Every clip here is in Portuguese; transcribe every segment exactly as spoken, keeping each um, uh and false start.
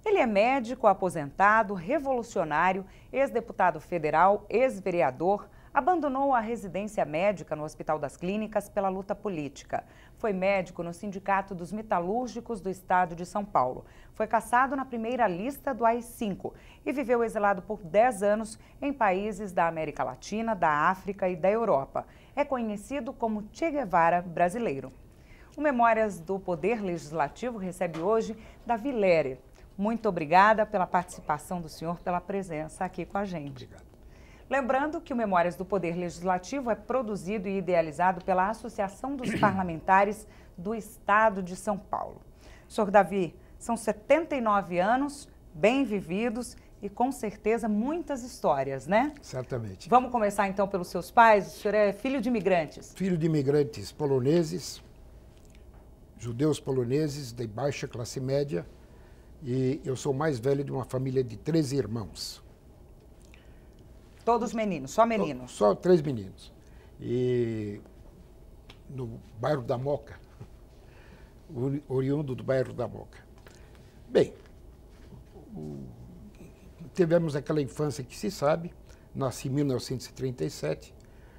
Ele é médico, aposentado, revolucionário, ex-deputado federal, ex-vereador, abandonou a residência médica no Hospital das Clínicas pela luta política. Foi médico no Sindicato dos Metalúrgicos do Estado de São Paulo. Foi cassado na primeira lista do A I cinco e viveu exilado por dez anos em países da América Latina, da África e da Europa. É conhecido como Che Guevara brasileiro. O Memórias do Poder Legislativo recebe hoje Davi Lerer. Muito obrigada pela participação do senhor, pela presença aqui com a gente. Obrigado. Lembrando que o Memórias do Poder Legislativo é produzido e idealizado pela Associação dos Parlamentares do Estado de São Paulo. Senhor Davi, são setenta e nove anos, bem vividos e com certeza muitas histórias, né? Certamente. Vamos começar então pelos seus pais. O senhor é filho de imigrantes? Filho de imigrantes poloneses, judeus poloneses de baixa classe média, e eu sou mais velho de uma família de treze irmãos. Todos meninos, só meninos? Só três meninos. E no bairro da Moca, oriundo do bairro da Moca. Bem, o, tivemos aquela infância que se sabe, nasci em mil novecentos e trinta e sete,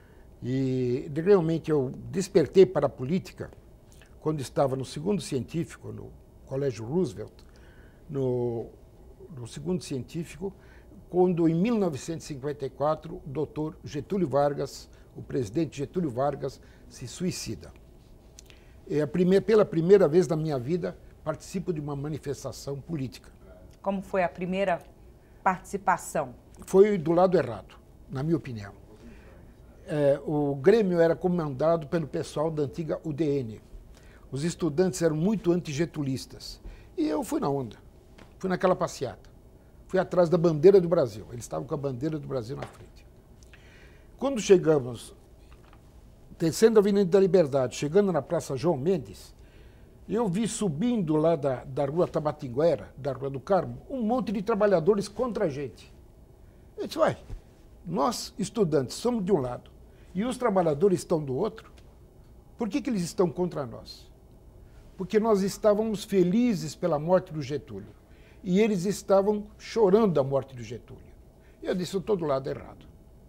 e realmente eu despertei para a política quando estava no segundo científico, no Colégio Roosevelt, no, no segundo científico, quando em mil novecentos e cinquenta e quatro o doutor Getúlio Vargas, o presidente Getúlio Vargas, se suicida. É a primeira, pela primeira vez na minha vida, participo de uma manifestação política. Como foi a primeira participação? Foi do lado errado, na minha opinião. É, o Grêmio era comandado pelo pessoal da antiga U D N. Os estudantes eram muito antigetulistas. E eu fui na onda, fui naquela passeata. Fui atrás da bandeira do Brasil. Eles estavam com a bandeira do Brasil na frente. Quando chegamos, descendo a Avenida da Liberdade, chegando na Praça João Mendes, eu vi subindo lá da, da Rua Tabatinguera, da Rua do Carmo, um monte de trabalhadores contra a gente. Eu disse, ué, nós, estudantes, somos de um lado e os trabalhadores estão do outro. Por que que eles estão contra nós? Porque nós estávamos felizes pela morte do Getúlio. E eles estavam chorando da morte do Getúlio. E eu disse, eu estou do lado errado.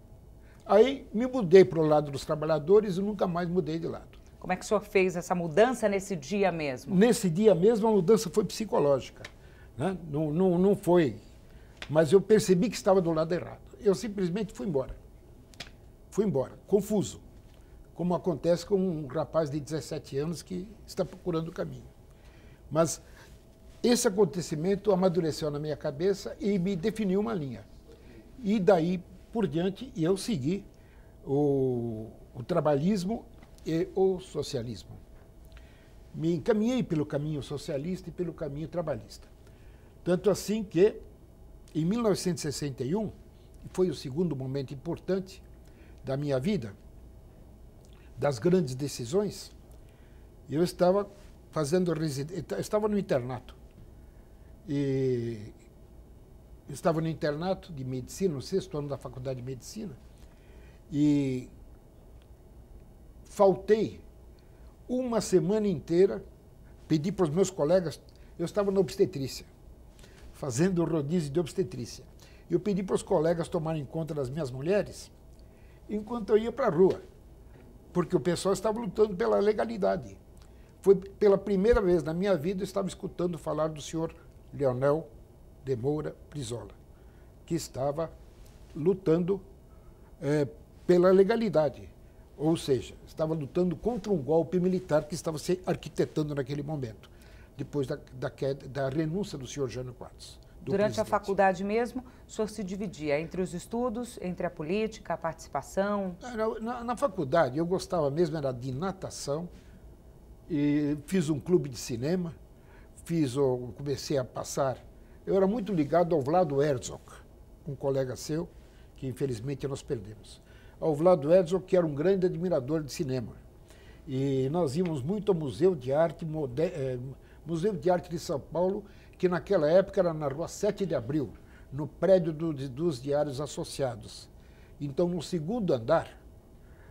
Aí me mudei para o lado dos trabalhadores e nunca mais mudei de lado. Como é que o senhor fez essa mudança nesse dia mesmo? Nesse dia mesmo a mudança foi psicológica, né? Não, não, não foi, mas eu percebi que estava do lado errado. Eu simplesmente fui embora. Fui embora, confuso, como acontece com um rapaz de dezessete anos que está procurando o caminho. Mas esse acontecimento amadureceu na minha cabeça e me definiu uma linha. E daí por diante eu segui o, o trabalhismo e o socialismo. Me encaminhei pelo caminho socialista e pelo caminho trabalhista. Tanto assim que, em mil novecentos e sessenta e um, foi o segundo momento importante da minha vida, das grandes decisões, eu estava fazendo residência, estava no internato. E estava no internato de medicina, no sexto ano da faculdade de medicina, e faltei uma semana inteira, pedi para os meus colegas, eu estava na obstetrícia, fazendo rodízio de obstetrícia. Eu pedi para os colegas tomarem conta das minhas mulheres enquanto eu ia para a rua, porque o pessoal estava lutando pela legalidade. Foi pela primeira vez na minha vida eu estava escutando falar do senhor Leonel de Moura Brizola, que estava lutando é, pela legalidade, ou seja, estava lutando contra um golpe militar que estava se arquitetando naquele momento, depois da, da, queda, da renúncia do senhor Jânio Quadros. Durante presidente. a faculdade mesmo, o senhor se dividia entre os estudos, entre a política, a participação? Na, na, na faculdade, eu gostava mesmo era de natação, e fiz um clube de cinema, fiz, comecei a passar. Eu era muito ligado ao Vlado Herzog, um colega seu, que infelizmente nós perdemos. Ao Vlado Herzog, que era um grande admirador de cinema. E nós íamos muito ao Museu de Arte, eh, Museu de Arte de São Paulo, que naquela época era na rua sete de abril, no prédio do, dos Diários Associados. Então, no segundo andar,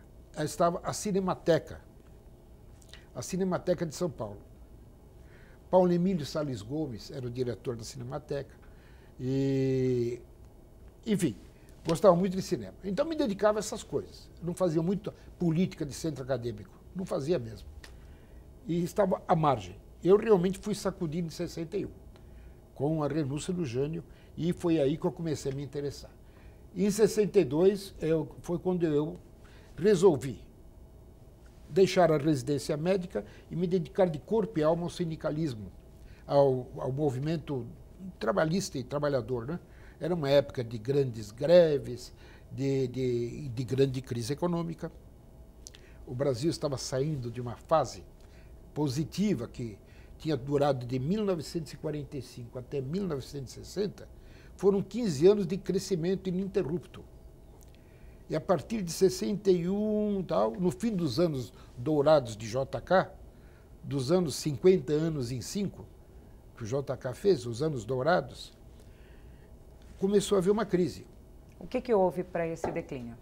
estava a Cinemateca, a Cinemateca de São Paulo. Paulo Emílio Salles Gomes era o diretor da Cinemateca. E, enfim, gostava muito de cinema. Então me dedicava a essas coisas. Não fazia muito política de centro acadêmico. Não fazia mesmo. E estava à margem. Eu realmente fui sacudido em sessenta e um, com a renúncia do Jânio, e foi aí que eu comecei a me interessar. E em sessenta e dois eu, foi quando eu resolvi deixar a residência médica e me dedicar de corpo e alma ao sindicalismo, ao, ao movimento trabalhista e trabalhador, né? Era uma época de grandes greves, de, de, de grande crise econômica. O Brasil estava saindo de uma fase positiva que tinha durado de mil novecentos e quarenta e cinco até mil novecentos e sessenta, foram quinze anos de crescimento ininterrupto. E a partir de sessenta e um, tal, no fim dos anos dourados de J K, dos anos cinquenta anos em cinco, que o J K fez, os anos dourados, começou a haver uma crise. O que, que houve para esse declínio?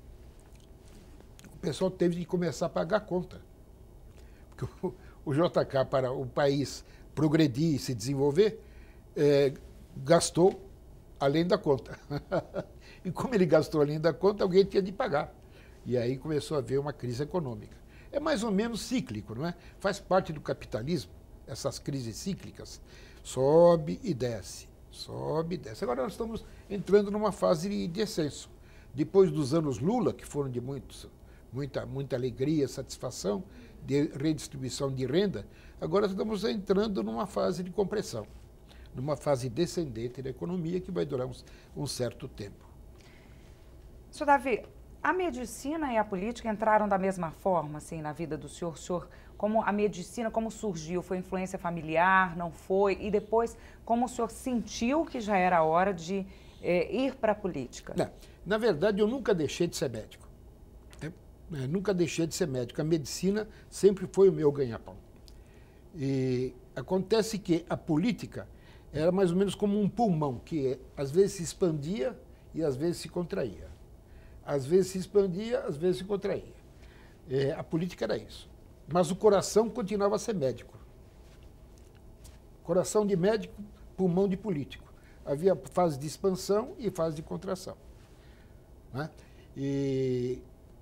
O pessoal teve de começar a pagar a conta. Porque o, o J K, para o país progredir e se desenvolver, é, gastou além da conta. E como ele gastou além da conta, alguém tinha de pagar. E aí começou a haver uma crise econômica. É mais ou menos cíclico, não é? Faz parte do capitalismo, essas crises cíclicas. Sobe e desce, sobe e desce. Agora nós estamos entrando numa fase de descenso. Depois dos anos Lula, que foram de muitos, muita, muita alegria, satisfação, de redistribuição de renda, agora estamos entrando numa fase de compressão, numa fase descendente da economia que vai durar um, um certo tempo. Senhor Davi, a medicina e a política entraram da mesma forma, assim, na vida do senhor? O senhor, como a medicina, como surgiu? Foi influência familiar, não foi? E depois, como o senhor sentiu que já era hora de eh, ir para a política? Não, na verdade, eu nunca deixei de ser médico. Eu nunca deixei de ser médico. A medicina sempre foi o meu ganha-pão. E acontece que a política era mais ou menos como um pulmão, que às vezes se expandia e às vezes se contraía. Às vezes se expandia, às vezes se contraía. É, a política era isso. Mas o coração continuava a ser médico. Coração de médico, pulmão de político. Havia fase de expansão e fase de contração. Né? E,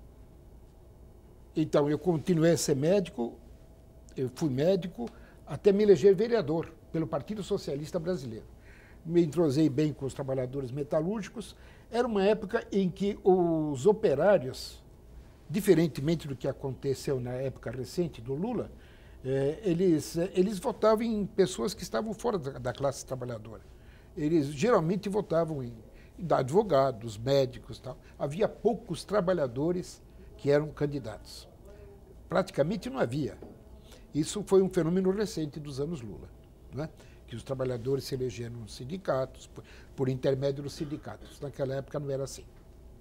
então, eu continuei a ser médico, eu fui médico, até me eleger vereador pelo Partido Socialista Brasileiro. Me entrosei bem com os trabalhadores metalúrgicos. Era uma época em que os operários, diferentemente do que aconteceu na época recente do Lula, eh, eles, eles votavam em pessoas que estavam fora da, da classe trabalhadora. Eles geralmente votavam em, em advogados, médicos e tal. Havia poucos trabalhadores que eram candidatos. Praticamente não havia. Isso foi um fenômeno recente dos anos Lula, né? Que os trabalhadores se elegeram nos sindicatos, por, por intermédio dos sindicatos. Naquela época não era assim.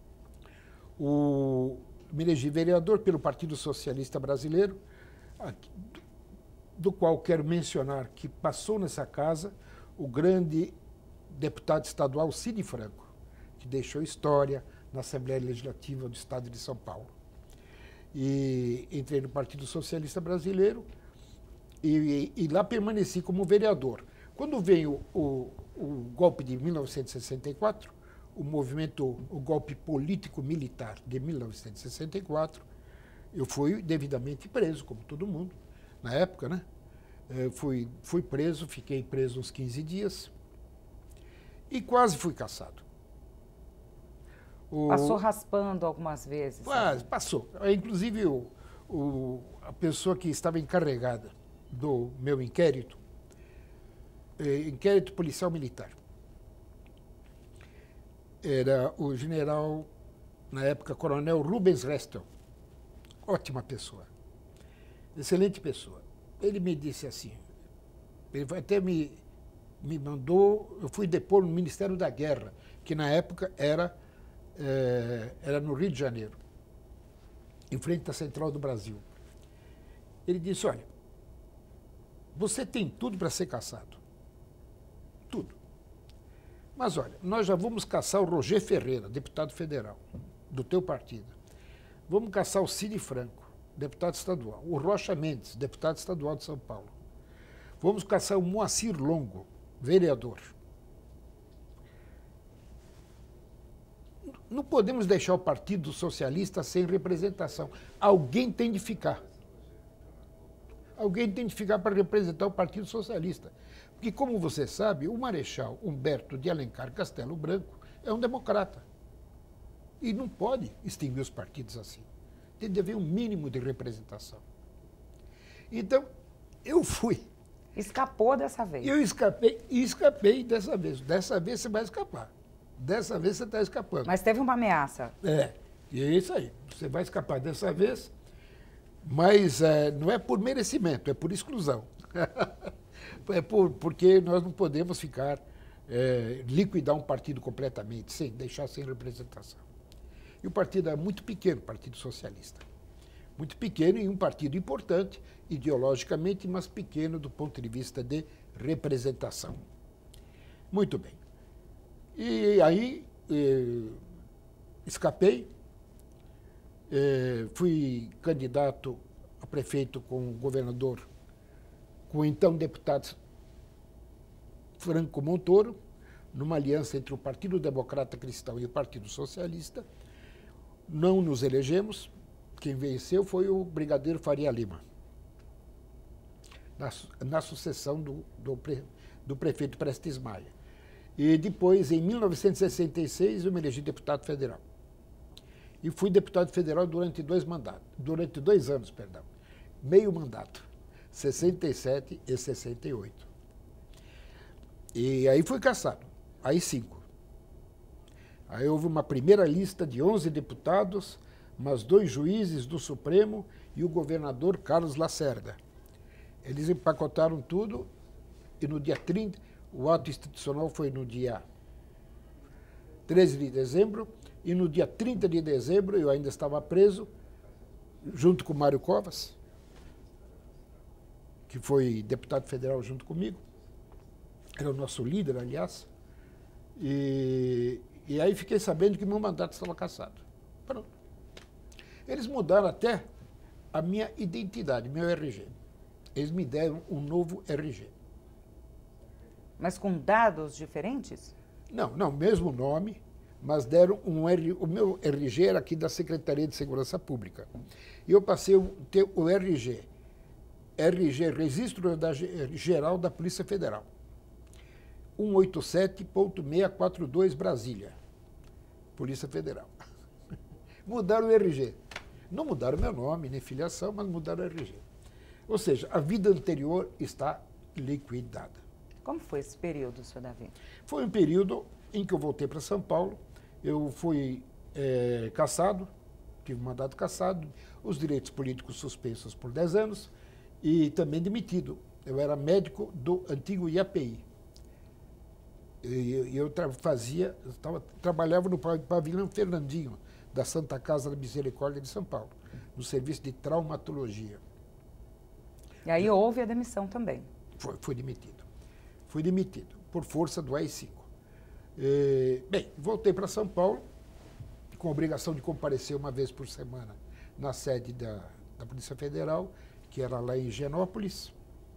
O, me elegi vereador pelo Partido Socialista Brasileiro, do, do qual quero mencionar que passou nessa casa o grande deputado estadual Cid Franco, que deixou história na Assembleia Legislativa do Estado de São Paulo. E entrei no Partido Socialista Brasileiro e, e, e lá permaneci como vereador. Quando veio o, o golpe de mil novecentos e sessenta e quatro, o movimento, o golpe político-militar de mil novecentos e sessenta e quatro, eu fui devidamente preso, como todo mundo, na época, né? Eu fui, fui preso, fiquei preso uns quinze dias e quase fui cassado. O... Passou raspando algumas vezes? Quase, passou. Inclusive, o, o, a pessoa que estava encarregada do meu inquérito, eh, inquérito policial militar, era o general, na época, coronel Rubens Restel. Ótima pessoa. Excelente pessoa. Ele me disse assim, ele até me, me mandou, eu fui depor no Ministério da Guerra, que na época era, eh, era no Rio de Janeiro, em frente à Central do Brasil. Ele disse, olha, você tem tudo para ser cassado. Tudo. Mas olha, nós já vamos caçar o Roger Ferreira, deputado federal, do teu partido. Vamos caçar o Cid Franco, deputado estadual. O Rocha Mendes, deputado estadual de São Paulo. Vamos caçar o Moacir Longo, vereador. Não podemos deixar o Partido Socialista sem representação. Alguém tem de ficar. Alguém tem de ficar para representar o Partido Socialista. Porque, como você sabe, o Marechal Humberto de Alencar Castelo Branco é um democrata. E não pode extinguir os partidos assim. Tem de haver um mínimo de representação. Então, eu fui. Escapou dessa vez. Eu escapei e escapei dessa vez. Dessa vez você vai escapar. Dessa vez você está escapando. Mas teve uma ameaça. É, e é isso aí. Você vai escapar dessa vez, mas é, não é por merecimento, é por exclusão. É por, porque nós não podemos ficar, é, liquidar um partido completamente, sem deixar sem representação. E o partido é muito pequeno, o Partido Socialista. Muito pequeno e um partido importante, ideologicamente, mas pequeno do ponto de vista de representação. Muito bem. E aí, eh, escapei, eh, fui candidato a prefeito com o governador, com o então deputado Franco Montoro, numa aliança entre o Partido Democrata Cristão e o Partido Socialista. Não nos elegemos, quem venceu foi o brigadeiro Faria Lima, na, na sucessão do, do, pre, do prefeito Prestes Maia. E depois, em mil novecentos e sessenta e seis, eu me elegi deputado federal. E fui deputado federal durante dois mandatos, durante dois anos, perdão, meio mandato, sessenta e sete e sessenta e oito. E aí fui cassado, aí cinco. Aí houve uma primeira lista de onze deputados, mas dois juízes do Supremo e o governador Carlos Lacerda. Eles empacotaram tudo e no dia trinta, o ato institucional foi no dia treze de dezembro, e no dia trinta de dezembro eu ainda estava preso, junto com Mário Covas, que foi deputado federal junto comigo, era o nosso líder, aliás, e, e aí fiquei sabendo que meu mandato estava cassado. Pronto. Eles mudaram até a minha identidade, meu R G. Eles me deram um novo R G. Mas com dados diferentes? Não, não, mesmo nome, mas deram um R... O meu R G era aqui da Secretaria de Segurança Pública. E eu passei a ter o R G. R G, Registro da, Geral da Polícia Federal. cento e oitenta e sete ponto seiscentos e quarenta e dois Brasília. Polícia Federal. Mudaram o R G. Não mudaram meu nome, nem filiação, mas mudaram o R G. Ou seja, a vida anterior está liquidada. Como foi esse período, senhor Davi? Foi um período em que eu voltei para São Paulo, eu fui é, cassado, tive mandato cassado, os direitos políticos suspensos por dez anos e também demitido. Eu era médico do antigo I A P I. E eu tra fazia, eu tava, trabalhava no pavilhão Fernandinho, da Santa Casa da Misericórdia de São Paulo, no serviço de traumatologia. E aí houve a demissão também? Foi, foi demitido. Fui demitido, por força do A I cinco. E, bem, voltei para São Paulo, com a obrigação de comparecer uma vez por semana na sede da, da Polícia Federal, que era lá em Higienópolis.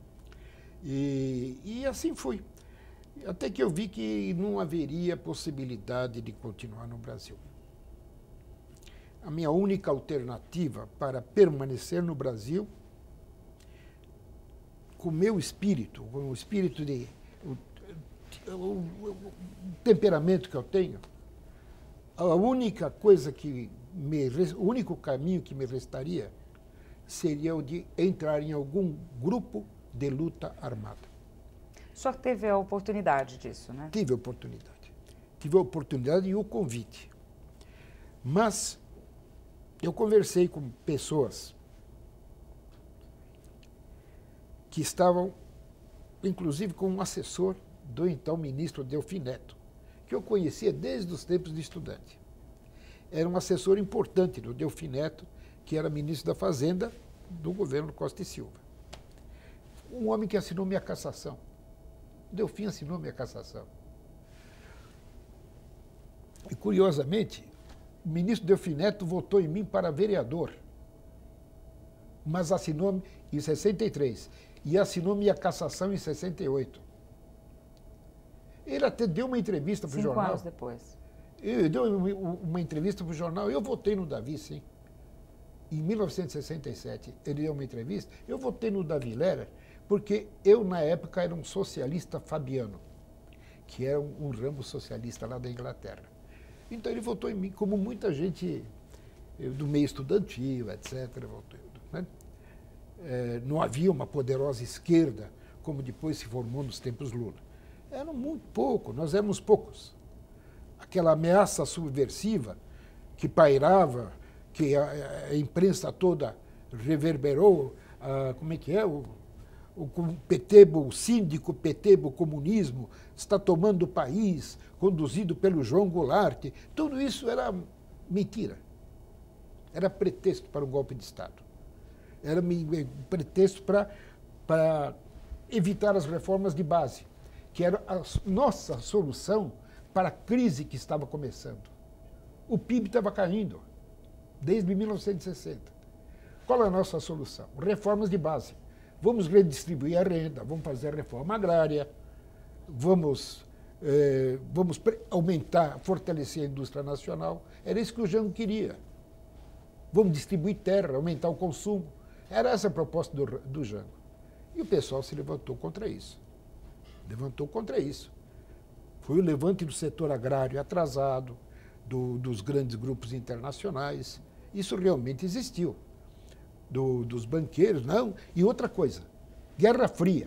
E, e assim fui. Até que eu vi que não haveria possibilidade de continuar no Brasil. A minha única alternativa para permanecer no Brasil, com o meu espírito, com o espírito de... O, o, o, o temperamento que eu tenho, a única coisa que me... O único caminho que me restaria seria o de entrar em algum grupo de luta armada. O senhor teve a oportunidade disso, né? Tive a oportunidade. Tive a oportunidade e o convite. Mas eu conversei com pessoas que estavam, inclusive, com um assessor do então ministro Delfim Neto, que eu conhecia desde os tempos de estudante. Era um assessor importante do Delfim Neto, que era ministro da Fazenda do governo Costa e Silva. Um homem que assinou minha cassação. Delfim assinou minha cassação. E, curiosamente, o ministro Delfim Neto votou em mim para vereador, mas assinou em sessenta e três. e assinou minha cassação em sessenta e oito. Ele até deu uma entrevista para o jornal. Cinco anos depois. Ele deu uma entrevista para o jornal. Eu votei no Davi, sim. Em mil novecentos e sessenta e sete, ele deu uma entrevista. Eu votei no Davi Lehrer porque eu, na época, era um socialista fabiano, que era um, um ramo socialista lá da Inglaterra. Então ele votou em mim, como muita gente do meio estudantil, etcétera. Votou, né? É, não havia uma poderosa esquerda, como depois se formou nos tempos Lula. Eram muito pouco, nós éramos poucos. Aquela ameaça subversiva que pairava, que a, a imprensa toda reverberou, a, como é que é, o, o Petebo, o síndico Petebo comunismo está tomando o país, conduzido pelo João Goulart. Tudo isso era mentira. Era pretexto para um golpe de Estado. Era pretexto para, para evitar as reformas de base, que era a nossa solução para a crise que estava começando. O P I B estava caindo desde mil novecentos e sessenta. Qual é a nossa solução? Reformas de base. Vamos redistribuir a renda, vamos fazer a reforma agrária, vamos, eh, vamos aumentar, fortalecer a indústria nacional. Era isso que o Jango queria. Vamos distribuir terra, aumentar o consumo. Era essa a proposta do, do Jango. E o pessoal se levantou contra isso. Levantou contra isso. Foi o levante do setor agrário atrasado, do, dos grandes grupos internacionais. Isso realmente existiu. Do, dos banqueiros, não. E outra coisa, Guerra Fria.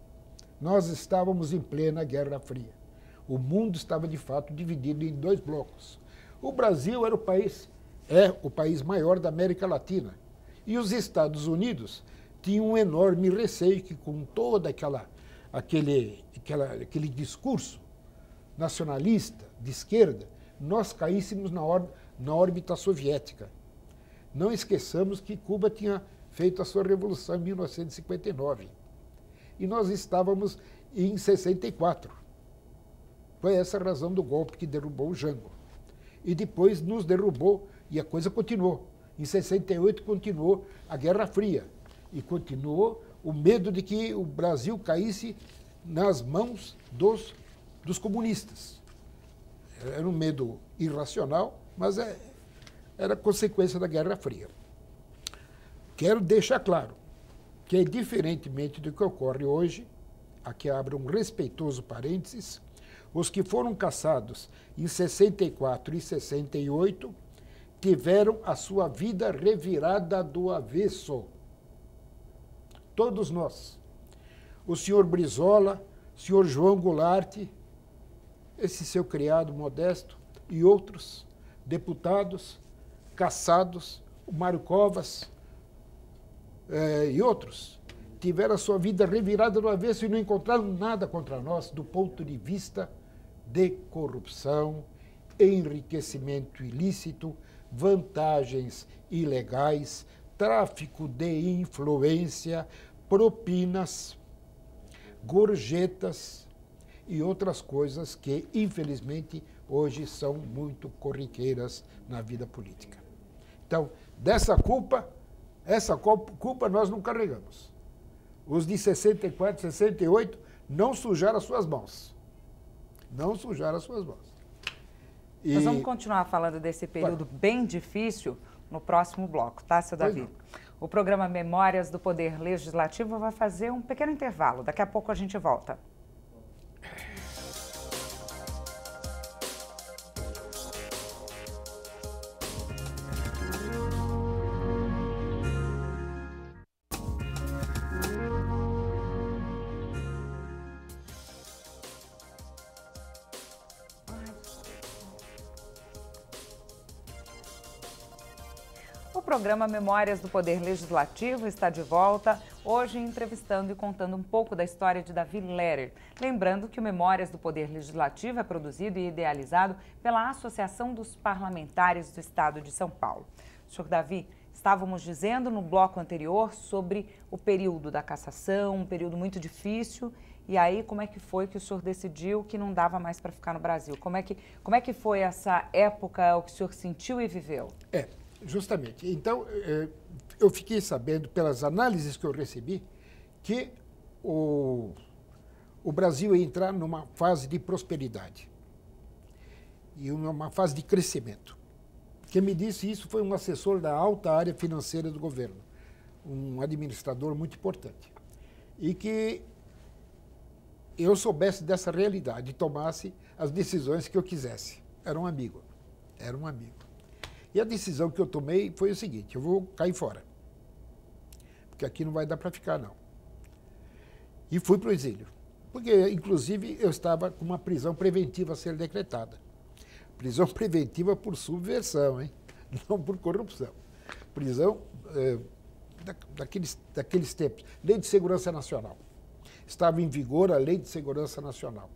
Nós estávamos em plena Guerra Fria. O mundo estava, de fato, dividido em dois blocos. O Brasil era o país, é o país maior da América Latina. E os Estados Unidos tinham um enorme receio que, com toda aquela, aquele, aquela, aquele discurso nacionalista, de esquerda, nós caíssemos na, or, na órbita soviética. Não esqueçamos que Cuba tinha feito a sua revolução em mil novecentos e cinquenta e nove. E nós estávamos em sessenta e quatro. Foi essa a razão do golpe que derrubou o Jango. E depois nos derrubou e a coisa continuou. Em sessenta e oito continuou a Guerra Fria. E continuou o medo de que o Brasil caísse nas mãos dos, dos comunistas. Era um medo irracional, mas é, era consequência da Guerra Fria. Quero deixar claro que, diferentemente do que ocorre hoje, aqui abro um respeitoso parênteses, os que foram caçados em sessenta e quatro e sessenta e oito tiveram a sua vida revirada do avesso. Todos nós. O senhor Brizola, o senhor João Goulart, esse seu criado modesto, e outros deputados caçados, o Mário Covas eh, e outros, tiveram a sua vida revirada do avesso e não encontraram nada contra nós do ponto de vista de corrupção, enriquecimento ilícito, vantagens ilegais, tráfico de influência, propinas, gorjetas e outras coisas que, infelizmente, hoje são muito corriqueiras na vida política. Então, dessa culpa, essa culpa nós não carregamos. Os de sessenta e quatro, sessenta e oito não sujaram as suas mãos. Não sujaram as suas mãos. E... Nós vamos continuar falando desse período Vai. bem difícil no próximo bloco, tá, seu Davi? O programa Memórias do Poder Legislativo vai fazer um pequeno intervalo. Daqui a pouco a gente volta. O programa Memórias do Poder Legislativo está de volta, hoje entrevistando e contando um pouco da história de Davi Lehrer. Lembrando que o Memórias do Poder Legislativo é produzido e idealizado pela Associação dos Parlamentares do Estado de São Paulo. Senhor Davi, estávamos dizendo no bloco anterior sobre o período da cassação, um período muito difícil. E aí, como é que foi que o senhor decidiu que não dava mais para ficar no Brasil? Como é que, como é que foi essa época, o que o senhor sentiu e viveu? É. Justamente. Então, eu fiquei sabendo, pelas análises que eu recebi, que o, o Brasil ia entrar numa fase de prosperidade e numa fase de crescimento. Quem me disse isso foi um assessor da alta área financeira do governo, um administrador muito importante, e que eu soubesse dessa realidade e tomasse as decisões que eu quisesse. Era um amigo, era um amigo. E a decisão que eu tomei foi o seguinte: eu vou cair fora, porque aqui não vai dar para ficar, não. E fui para o exílio, porque, inclusive, eu estava com uma prisão preventiva a ser decretada. Prisão preventiva por subversão, hein? Não por corrupção. Prisão é, da, daqueles, daqueles tempos. Lei de Segurança Nacional. Estava em vigor a Lei de Segurança Nacional.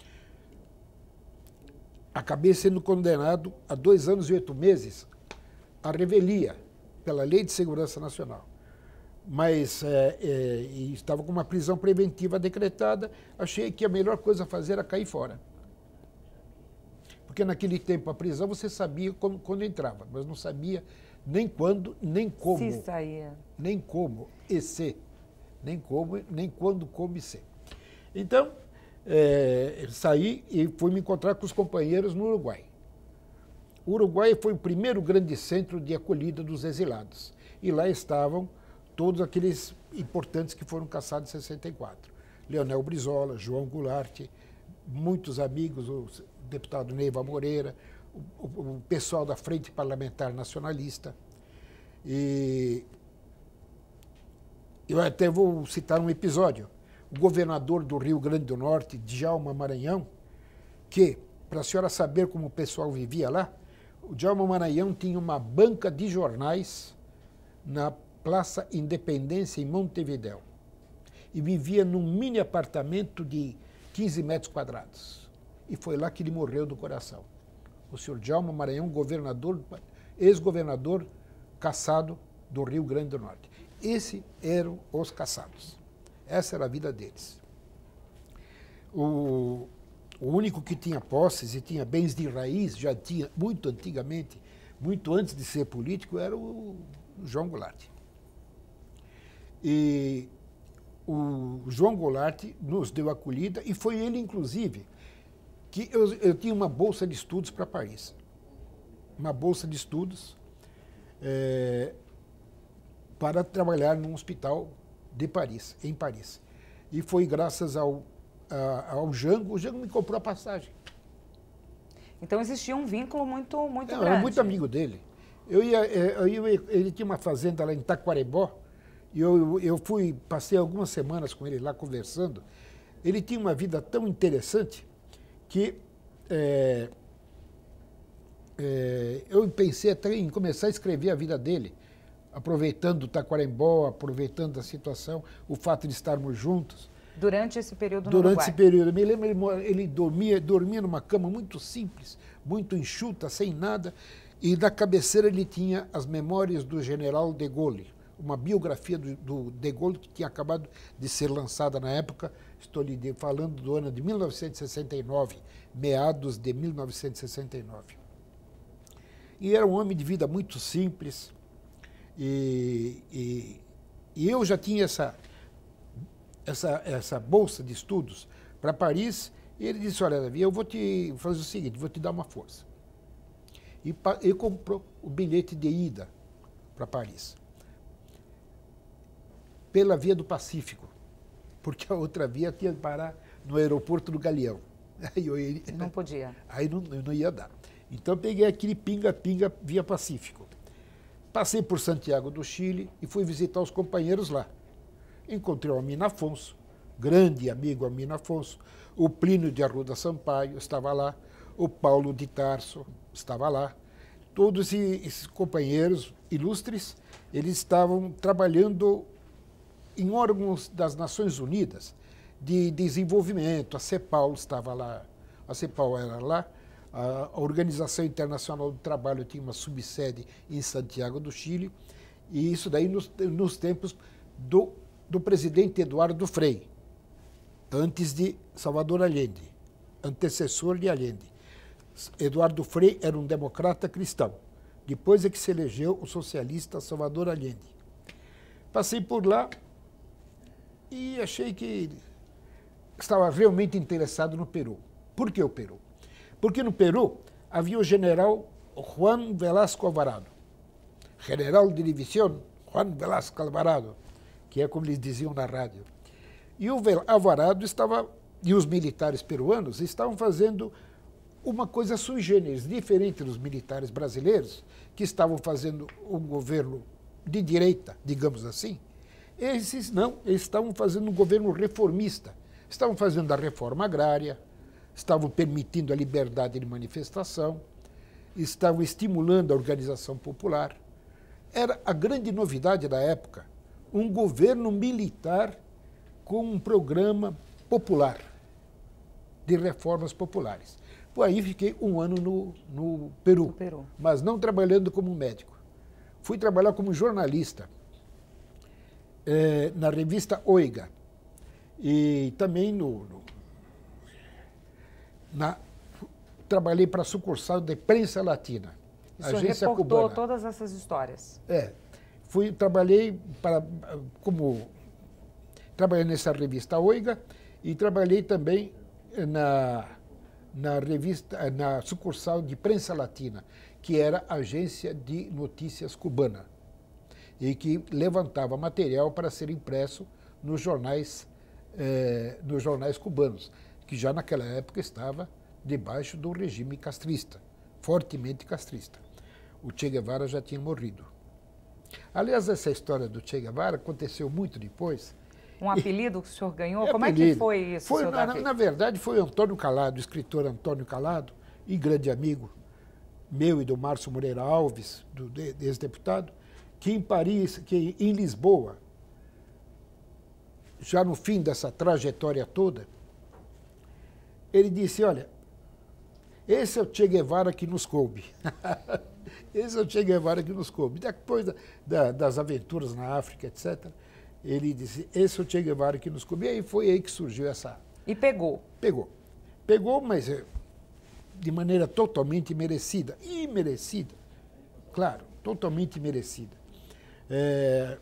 Acabei sendo condenado a dois anos e oito meses à revelia pela Lei de Segurança Nacional. Mas é, é, estava com uma prisão preventiva decretada, achei que a melhor coisa a fazer era cair fora. Porque naquele tempo a prisão você sabia quando, quando entrava, mas não sabia nem quando, nem como. Se saía. Nem como e se. Nem como, nem quando, como e se. Então, é, saí e fui me encontrar com os companheiros no Uruguai. O Uruguai foi o primeiro grande centro de acolhida dos exilados. E lá estavam todos aqueles importantes que foram caçados em sessenta e quatro. Leonel Brizola, João Goulart, muitos amigos, o deputado Neiva Moreira, o, o, o pessoal da Frente Parlamentar Nacionalista. E eu até vou citar um episódio. O governador do Rio Grande do Norte, Djalma Maranhão, que, para a senhora saber como o pessoal vivia lá, o Djalma Maranhão tinha uma banca de jornais na Praça Independência, em Montevidéu. E vivia num mini apartamento de quinze metros quadrados. E foi lá que ele morreu do coração. O senhor Djalma Maranhão, governador, ex-governador caçado do Rio Grande do Norte. Esses eram os caçados. Essa era a vida deles. O, o único que tinha posses e tinha bens de raiz, já tinha muito antigamente, muito antes de ser político, era o João Goulart. E o João Goulart nos deu acolhida e foi ele, inclusive, que eu, eu tinha uma bolsa de estudos para Paris. Uma bolsa de estudos é, para trabalhar num hospital de Paris, em Paris. E foi graças ao, a, ao Jango, o Jango me comprou a passagem. Então existia um vínculo muito, muito eu grande. Eu era muito amigo dele. Eu ia, eu ia, ele tinha uma fazenda lá em Taquarembó, e eu, eu fui, passei algumas semanas com ele lá conversando. Ele tinha uma vida tão interessante que é, é, eu pensei até em começar a escrever a vida dele, aproveitando o Taquarembó, aproveitando a situação, o fato de estarmos juntos. Durante esse período no Durante Uruguai. esse período. Eu me lembro, ele, ele dormia, dormia numa cama muito simples, muito enxuta, sem nada, e na cabeceira ele tinha as memórias do general de Gaulle, uma biografia do, do de Gaulle que tinha acabado de ser lançada na época, estou lhe falando do ano de mil novecentos e sessenta e nove, meados de mil novecentos e sessenta e nove. E era um homem de vida muito simples, e, e, e eu já tinha essa, essa, essa bolsa de estudos para Paris, e ele disse: olha, Davi, eu vou te fazer o seguinte, vou te dar uma força. E ele comprou o bilhete de ida para Paris, pela via do Pacífico, porque a outra via tinha que parar no aeroporto do Galeão. Aí eu ia, não podia. Aí não, não ia dar. Então eu peguei aquele pinga-pinga via Pacífico. Passei por Santiago do Chile e fui visitar os companheiros lá. Encontrei o Amino Afonso, grande amigo Amino Afonso, o Plínio de Arruda Sampaio estava lá, o Paulo de Tarso estava lá. Todos esses companheiros ilustres, eles estavam trabalhando em órgãos das Nações Unidas de desenvolvimento. A CEPAL estava lá, a CEPAL era lá, a Organização Internacional do Trabalho tinha uma subsede em Santiago do Chile, e isso daí nos, nos tempos do, do presidente Eduardo Frei, antes de Salvador Allende, antecessor de Allende. Eduardo Frei era um democrata cristão. Depois é que se elegeu o socialista Salvador Allende. Passei por lá e achei que estava realmente interessado no Peru. Por que o Peru? Porque no Peru havia o general Juan Velasco Alvarado, general de divisão Juan Velasco Alvarado, que é como eles diziam na rádio. E o Alvarado estava, e os militares peruanos estavam fazendo uma coisa sui generis, diferente dos militares brasileiros, que estavam fazendo um governo de direita, digamos assim. Esses não, eles estavam fazendo um governo reformista. Estavam fazendo a reforma agrária, estavam permitindo a liberdade de manifestação, estavam estimulando a organização popular. Era a grande novidade da época, um governo militar com um programa popular, de reformas populares. Por aí fiquei um ano no, no, Peru, no Peru, mas não trabalhando como médico. Fui trabalhar como jornalista eh, na revista Oiga e também no, no, na, trabalhei para a sucursal de Prensa Latina, o senhor agência reportou cubana. todas essas histórias? É, fui, trabalhei para, como trabalhei nessa revista Oiga e trabalhei também na, na revista, na sucursal de Prensa Latina, que era a agência de notícias cubana e que levantava material para ser impresso nos jornais, eh, nos jornais cubanos, que já naquela época estava debaixo do regime castrista, fortemente castrista. O Che Guevara já tinha morrido. Aliás, essa história do Che Guevara aconteceu muito depois. Um apelido que o senhor ganhou? É Como apelido. é que foi isso, foi, senhor na, Davi? na verdade, foi Antônio Calado, o escritor Antônio Calado, e grande amigo meu e do Márcio Moreira Alves, do ex-deputado, que em Paris, que em Lisboa, já no fim dessa trajetória toda, ele disse, olha, esse é o Che Guevara que nos coube. Esse é o Che Guevara que nos coube. Depois da, da, das aventuras na África, etcétera, ele disse, esse é o Che Guevara que nos coube. E aí foi aí que surgiu essa... E pegou? Pegou. Pegou, mas de maneira totalmente merecida. Imerecida. Claro, totalmente merecida. É,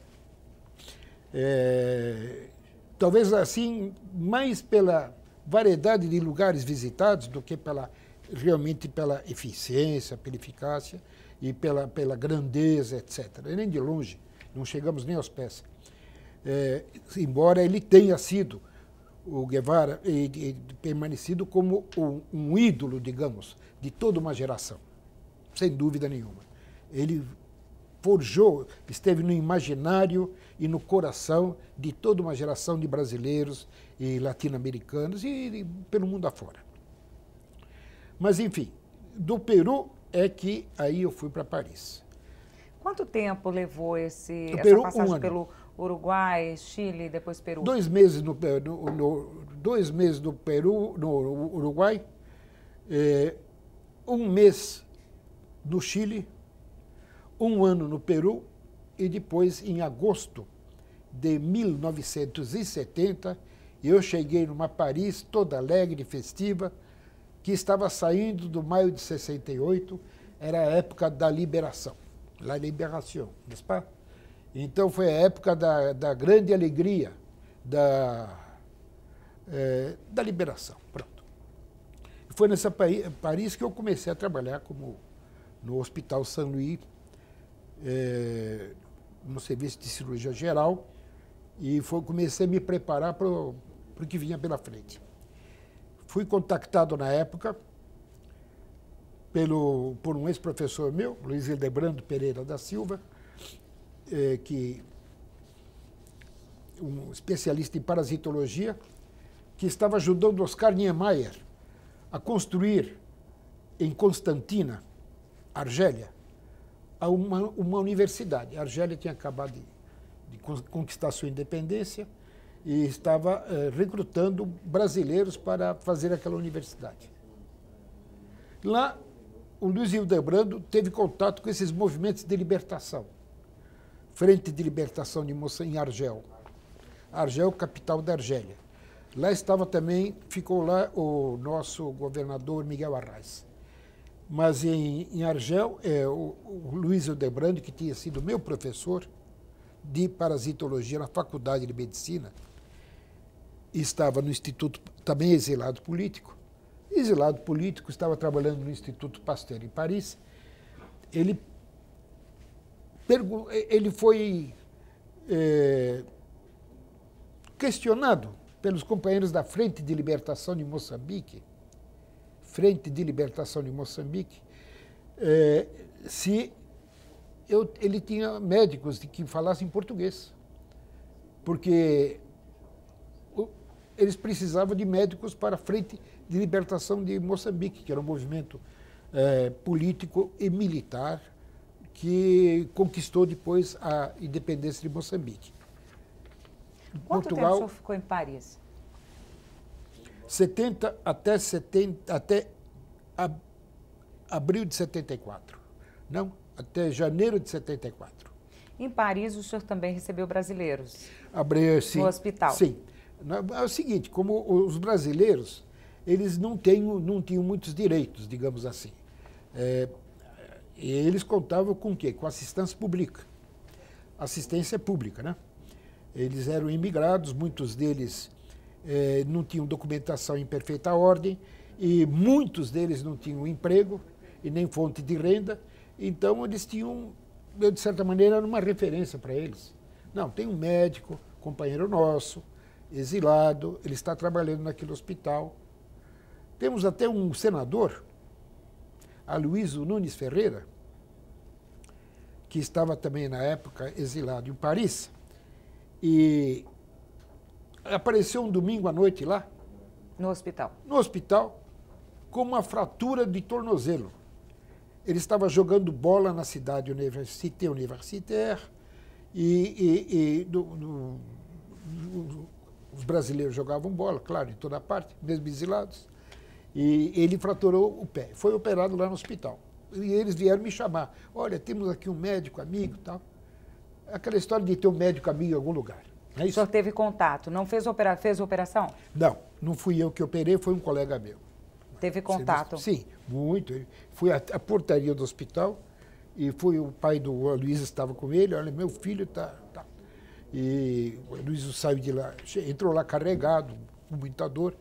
é, talvez assim, mais pela variedade de lugares visitados do que pela, realmente pela eficiência, pela eficácia e pela, pela grandeza, etcétera. Nem de longe, não chegamos nem aos pés. É, embora ele tenha sido, o Guevara, e, e, permanecido como um, um ídolo, digamos, de toda uma geração, sem dúvida nenhuma. Ele forjou, esteve no imaginário e no coração de toda uma geração de brasileiros e latino-americanos e, e pelo mundo afora. Mas, enfim, do Peru é que aí eu fui para Paris. Quanto tempo levou esse, no essa Peru, passagem um pelo Uruguai, Chile, depois Peru? Dois meses no, no, no, dois meses no Peru, no Uruguai, é, um mês no Chile, um ano no Peru e depois, em agosto de mil novecentos e setenta, eu cheguei numa Paris toda alegre, festiva, que estava saindo do maio de sessenta e oito, era a época da liberação, la liberação, n'est-ce pas? Então foi a época da, da grande alegria, da, é, da liberação, pronto. Foi nessa Paris que eu comecei a trabalhar como no Hospital Saint-Louis, é, no serviço de cirurgia geral, e foi, comecei a me preparar para o que vinha pela frente. Fui contactado na época pelo, por um ex-professor meu, Luiz Hildebrando Pereira da Silva, é, que, um especialista em parasitologia, que estava ajudando Oscar Niemeyer a construir em Constantina, Argélia, uma, uma universidade. A Argélia tinha acabado de, de conquistar sua independência e estava eh, recrutando brasileiros para fazer aquela universidade. Lá, o Luiz Hildebrando teve contato com esses movimentos de libertação. Frente de Libertação de Moça em Argel. Argel, capital da Argélia. Lá estava também, ficou lá o nosso governador Miguel Arraes. Mas em, em Argel, é, o, o Luiz Hildebrando, que tinha sido meu professor de parasitologia na Faculdade de Medicina, estava no Instituto, também exilado político, exilado político, estava trabalhando no Instituto Pasteur em Paris. Ele, ele foi é, questionado pelos companheiros da Frente de Libertação de Moçambique, Frente de Libertação de Moçambique, é, se eu, ele tinha médicos que falassem português, porque eles precisavam de médicos para a Frente de Libertação de Moçambique, que era um movimento é, político e militar que conquistou depois a independência de Moçambique. Quanto Portugal, tempo o senhor ficou em Paris? setenta até, setenta, até ab, abril de setenta e quatro. Não, até janeiro de setenta e quatro. Em Paris, o senhor também recebeu brasileiros? Abril, sim, no hospital? Sim. É o seguinte, como os brasileiros, eles não, têm, não tinham muitos direitos, digamos assim. É, eles contavam com o quê? Com assistência pública. Assistência pública, né? Eles eram imigrados, muitos deles é, não tinham documentação em perfeita ordem, e muitos deles não tinham emprego e nem fonte de renda, então eles tinham, de certa maneira, era uma referência para eles. Não, tem um médico, companheiro nosso, exilado, ele está trabalhando naquele hospital. Temos até um senador, Aloysio Nunes Ferreira, que estava também na época exilado em Paris, e apareceu um domingo à noite lá. No hospital? No hospital, com uma fratura de tornozelo. Ele estava jogando bola na cidade Université Universitaire e, e, e do, do, do, os brasileiros jogavam bola, claro, em toda parte, mesmo exilados. E ele fraturou o pé. Foi operado lá no hospital. E eles vieram me chamar. Olha, temos aqui um médico amigo e tal. Aquela história de ter um médico amigo em algum lugar. Não é isso? O senhor teve contato, não fez, opera... fez a operação? Não, não fui eu que operei, foi um colega meu. Teve contato? Sim, muito. Fui à portaria do hospital e foi o pai do Luiz estava com ele. Olha, meu filho está... Tá. E o Luiz saiu de lá, entrou lá carregado, com muita dor.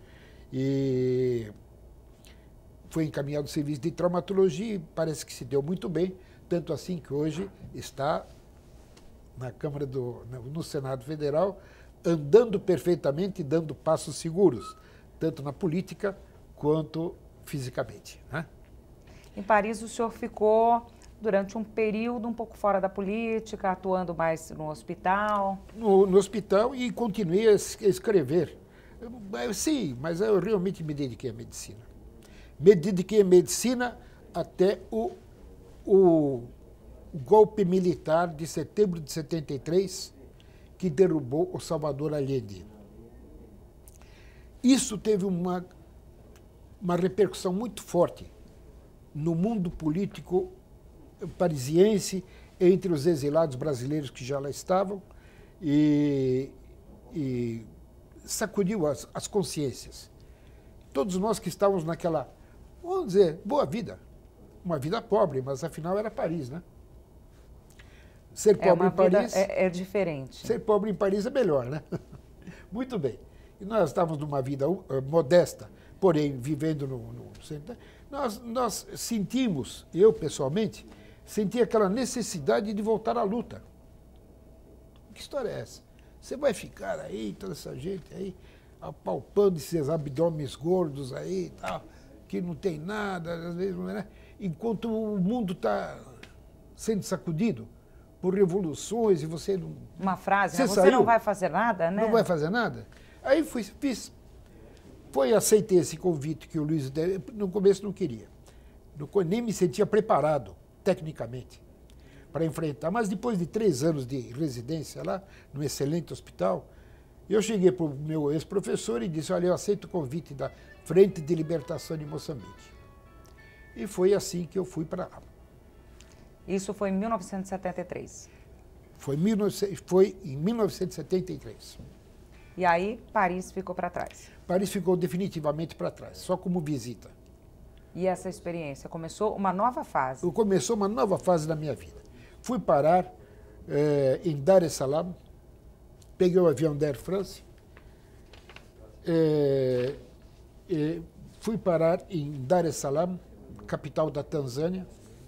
E foi encaminhado ao serviço de traumatologia e parece que se deu muito bem, tanto assim que hoje está na Câmara do, no Senado Federal, andando perfeitamente e dando passos seguros, tanto na política quanto fisicamente. Né? Em Paris, o senhor ficou durante um período um pouco fora da política, atuando mais no hospital? No, no hospital e continuei a escrever. Eu, sim, mas eu realmente me dediquei à medicina. Me dediquei à medicina até o, o, o golpe militar de setembro de setenta e três, que derrubou o Salvador Allende. Isso teve uma, uma repercussão muito forte no mundo político parisiense, entre os exilados brasileiros que já lá estavam, e, e sacudiu as, as consciências. Todos nós que estávamos naquela, vamos dizer, boa vida, uma vida pobre, mas afinal era Paris, né? Ser pobre é em Paris é, é diferente. Ser pobre em Paris é melhor, né? Muito bem. E nós estávamos numa vida uh, modesta, porém vivendo no, no centro. Nós, nós sentimos, eu pessoalmente, senti aquela necessidade de voltar à luta. Que história é essa? Você vai ficar aí, toda essa gente aí, apalpando esses abdômenes gordos aí e tal, que não tem nada, às vezes, né? Enquanto o mundo está sendo sacudido por revoluções e você não... Uma frase, você, né? Você não vai fazer nada, né? Não vai fazer nada? Aí fui, fiz. Foi, aceitei esse convite que o Luiz deu. No começo não queria. Nem me sentia preparado, tecnicamente, para enfrentar. Mas depois de três anos de residência lá, num excelente hospital, eu cheguei para o meu ex-professor e disse, olha, eu aceito o convite da Frente de Libertação de Moçambique. E foi assim que eu fui para lá. Isso foi em mil novecentos e setenta e três? Foi, foi em mil novecentos e setenta e três. E aí, Paris ficou para trás? Paris ficou definitivamente para trás, só como visita. E essa experiência começou uma nova fase? Começou uma nova fase da minha vida. Fui parar eh, em Dar es Salaam, peguei o avião da Air France é, é, fui parar em Dar es Salaam, capital da Tanzânia.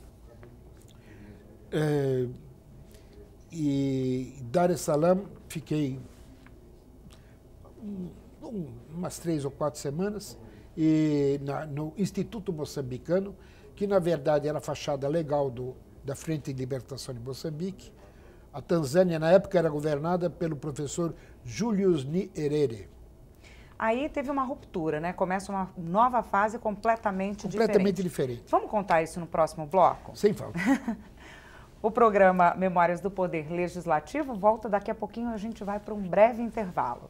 É, e Dar es Salaam fiquei um, um, umas três ou quatro semanas e na, no Instituto Moçambicano, que na verdade era a fachada legal do, da Frente de Libertação de Moçambique. A Tanzânia, na época, era governada pelo professor Julius Nyerere. Aí teve uma ruptura, né? Começa uma nova fase completamente, completamente diferente. diferente. Vamos contar isso no próximo bloco? Sem falta. O programa Memórias do Poder Legislativo volta daqui a pouquinho, a gente vai para um breve intervalo.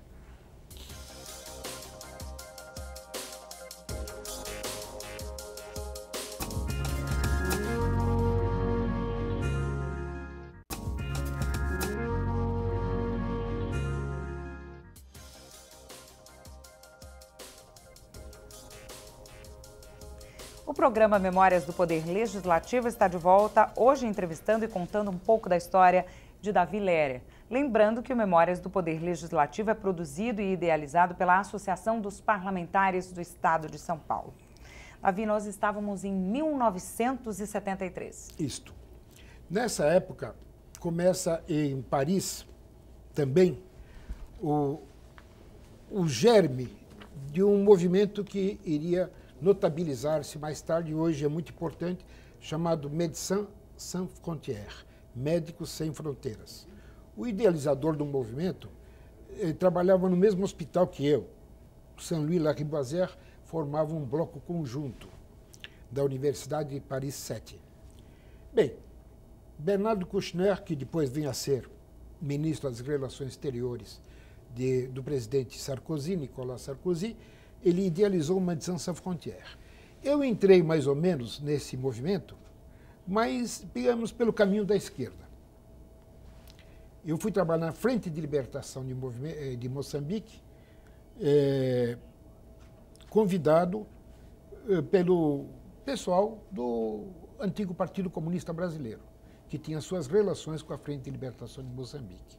O programa Memórias do Poder Legislativo está de volta, hoje entrevistando e contando um pouco da história de Davi Lerer. Lembrando que o Memórias do Poder Legislativo é produzido e idealizado pela Associação dos Parlamentares do Estado de São Paulo. Davi, nós estávamos em mil novecentos e setenta e três. Isto. Nessa época, começa em Paris também o, o germe de um movimento que iria notabilizar-se mais tarde, e hoje é muito importante, chamado Médecins Sans Frontières, Médicos Sem Fronteiras. O idealizador do movimento eh, trabalhava no mesmo hospital que eu. Saint-Louis-la-Riboisière formava um bloco conjunto da Universidade de Paris sete. Bem, Bernardo Kouchner, que depois vinha a ser ministro das Relações Exteriores de, do presidente Sarkozy, Nicolas Sarkozy, ele idealizou o Médecins Sans Frontières. Eu entrei mais ou menos nesse movimento, mas, digamos, pelo caminho da esquerda. Eu fui trabalhar na Frente de Libertação de, de Moçambique, é, convidado é, pelo pessoal do antigo Partido Comunista Brasileiro, que tinha suas relações com a Frente de Libertação de Moçambique.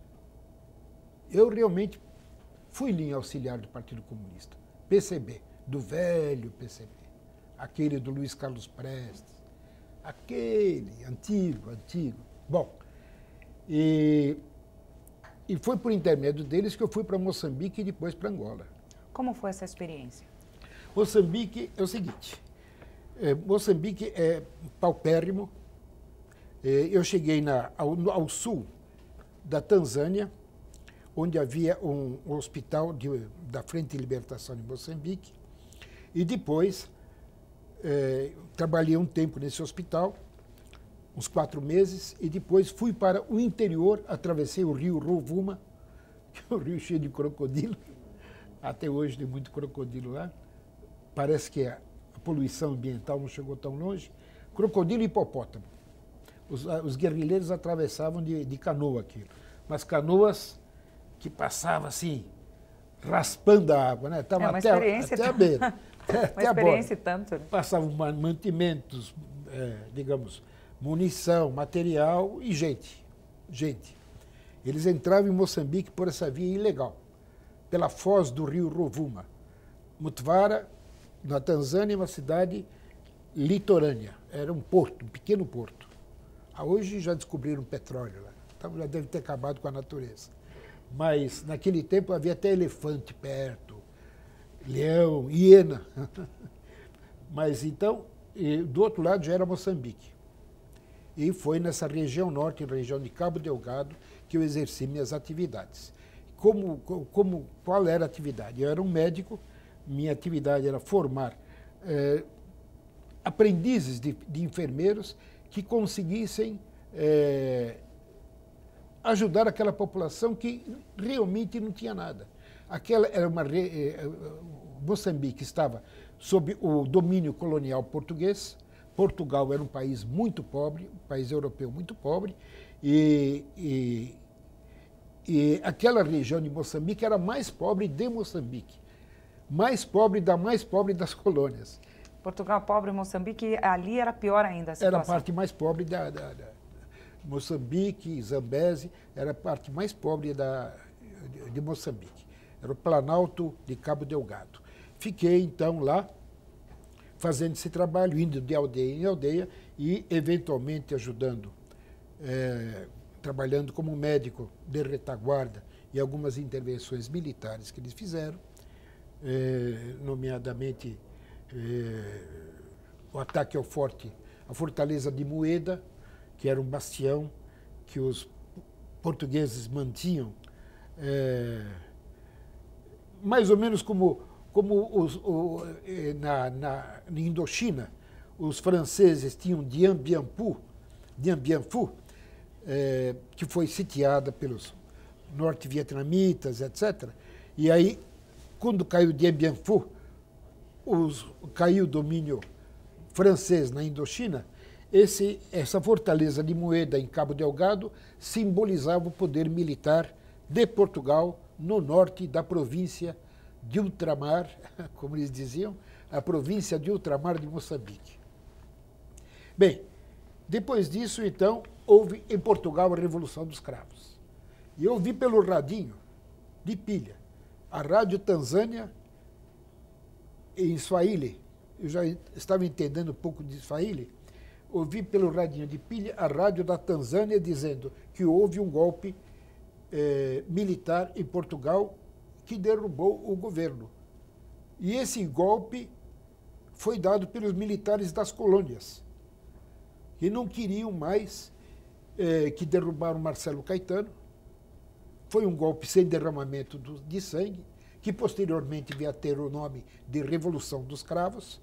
Eu realmente fui linha auxiliar do Partido Comunista. P C B, do velho P C B, aquele do Luiz Carlos Prestes, aquele antigo, antigo. Bom, e, e foi por intermédio deles que eu fui para Moçambique e depois para Angola. Como foi essa experiência? Moçambique é o seguinte, é, Moçambique é paupérrimo. É, eu cheguei na, ao, ao sul da Tanzânia, onde havia um, um hospital de, da Frente de Libertação de Moçambique, e depois eh, trabalhei um tempo nesse hospital, uns quatro meses, e depois fui para o interior, atravessei o rio Rovuma, que é um rio cheio de crocodilo, até hoje tem muito crocodilo lá, parece que a, a poluição ambiental não chegou tão longe, crocodilo e hipopótamo. Os, os guerrilheiros atravessavam de, de canoa aquilo, mas canoas que passava assim, raspando a água, né? Tava é uma até, experiência até a beira. uma até a experiência borda. tanto. Né? Passavam mantimentos, é, digamos, munição, material e gente. Gente. Eles entravam em Moçambique por essa via ilegal, pela foz do rio Rovuma. Mtwara, na Tanzânia, é uma cidade litorânea. Era um porto, um pequeno porto. Hoje já descobriram petróleo lá. Então já deve ter acabado com a natureza. Mas naquele tempo havia até elefante perto, leão, hiena. Mas então, do outro lado já era Moçambique. E foi nessa região norte, região de Cabo Delgado, que eu exerci minhas atividades. Como, como, qual era a atividade? Eu era um médico, minha atividade era formar eh, aprendizes de, de enfermeiros que conseguissem eh, ajudar aquela população que realmente não tinha nada. Aquela era uma eh, Moçambique estava sob o domínio colonial português. Portugal era um país muito pobre, um país europeu muito pobre, e, e, e aquela região de Moçambique era a mais pobre de Moçambique, mais pobre da mais pobre das colônias. Portugal pobre, Moçambique, ali era pior ainda a situação. Era a parte mais pobre da, da, da Moçambique, Zambésia, era a parte mais pobre da, de, de Moçambique. era o Planalto de Cabo Delgado. Fiquei, então, lá, fazendo esse trabalho, indo de aldeia em aldeia e, eventualmente, ajudando, é, trabalhando como médico de retaguarda em algumas intervenções militares que eles fizeram, é, nomeadamente é, o ataque ao forte, a fortaleza de Moeda, que era um bastião que os portugueses mantinham, é, mais ou menos como, como os, o, na, na, na Indochina, os franceses tinham Dien Bien Phu, Dien Bien Phu, é, que foi sitiada pelos norte-vietnamitas, etcétera. E aí, quando caiu Dien Bien Phu, os, caiu o domínio francês na Indochina, esse, essa fortaleza de Moeda em Cabo Delgado simbolizava o poder militar de Portugal no norte da província de ultramar, como eles diziam, a província de ultramar de Moçambique. Bem, depois disso, então, houve em Portugal a Revolução dos Cravos. E eu vi pelo radinho de pilha a Rádio Tanzânia em Swahili. Eu já estava entendendo um pouco de Swahili. Ouvi pelo radinho de pilha a rádio da Tanzânia dizendo que houve um golpe eh, militar em Portugal que derrubou o governo. E esse golpe foi dado pelos militares das colônias, que não queriam mais eh, que derrubaram Marcelo Caetano. Foi um golpe sem derramamento de sangue, que posteriormente veio a ter o nome de Revolução dos Cravos.